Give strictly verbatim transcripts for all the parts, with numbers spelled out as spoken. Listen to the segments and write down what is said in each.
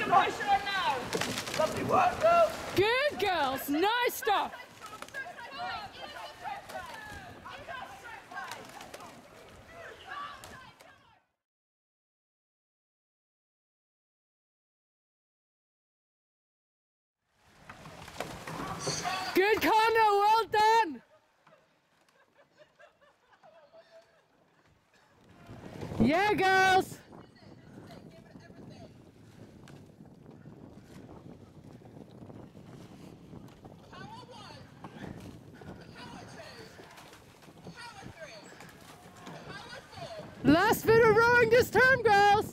pressure now. Lovely work, girls. Good girls, nice stuff. Good Connor, well done. Yeah, girls. Last bit of rowing this time, girls.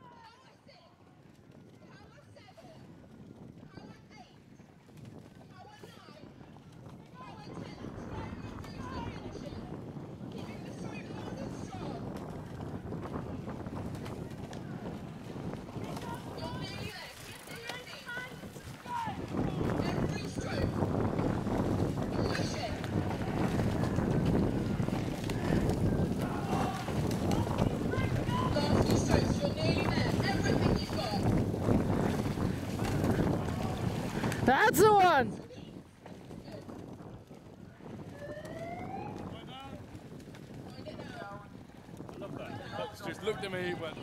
That's the one! I love that. Fox just looked at me, but...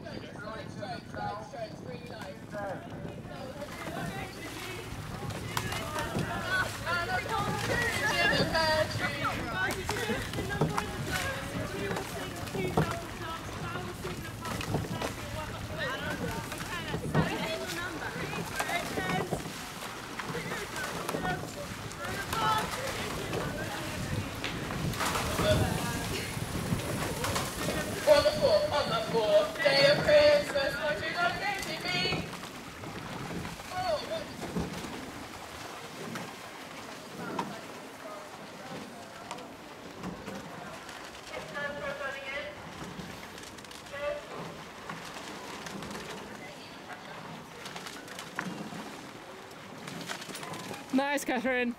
Nice, Catherine.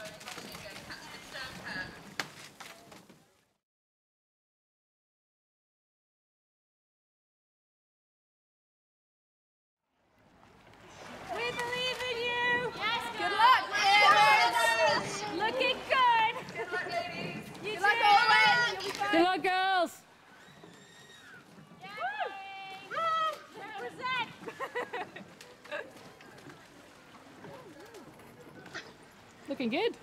We believe in you. Yes. Good luck, ladies. Looking good. Good luck, ladies. You good luck, always. Good luck, girls. Looking good.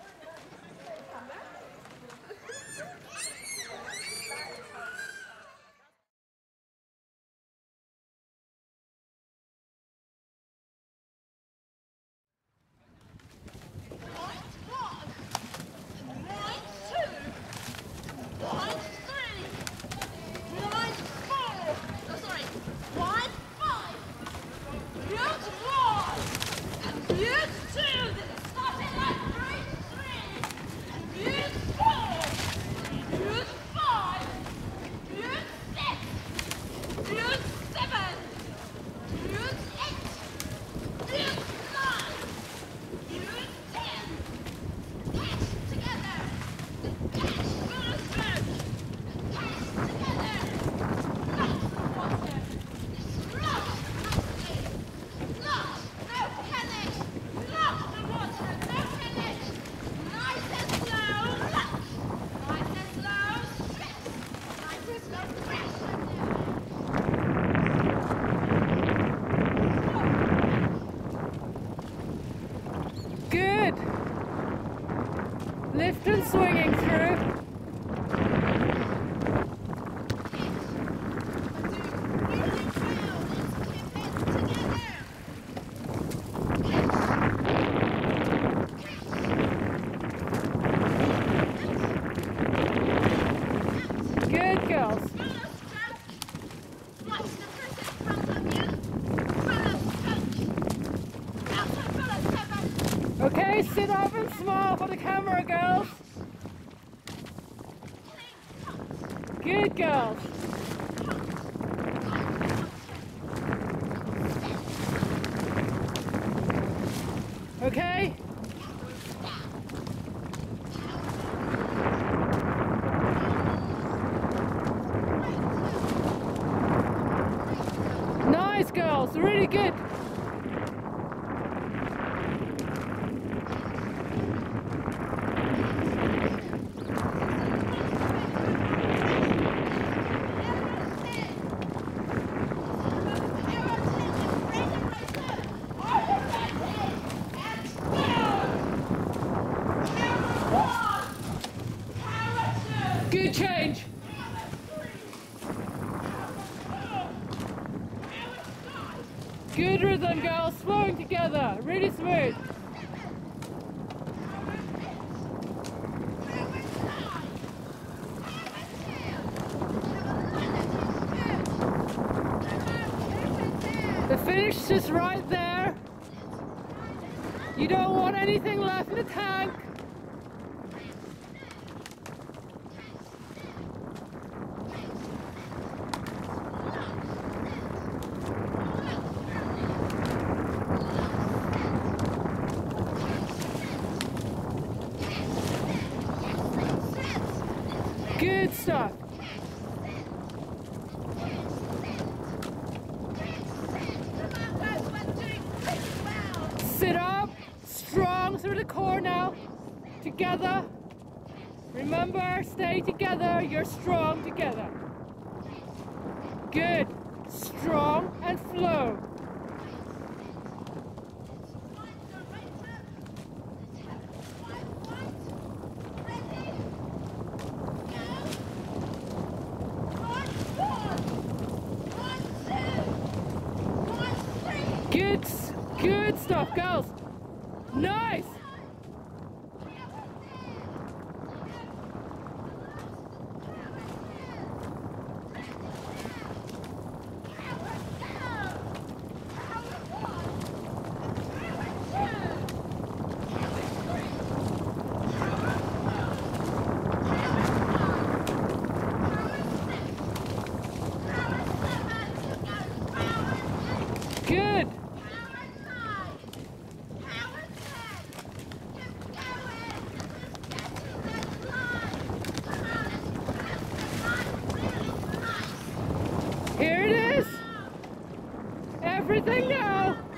Good. Lift and swinging through. Good girls. Okay, sit up and smile for the camera, girls. Good girls. Okay. Nice girls, really good. Good rhythm, girls. Flowing together. Really smooth. The finish is right there. You don't want anything left in the tank. Good stuff. Sit up, strong through the core now. Together. Remember, stay together. You're strong together. Good. Strong and flow. Good, good stuff, girls. Nice. Good. Here it is. Everything now.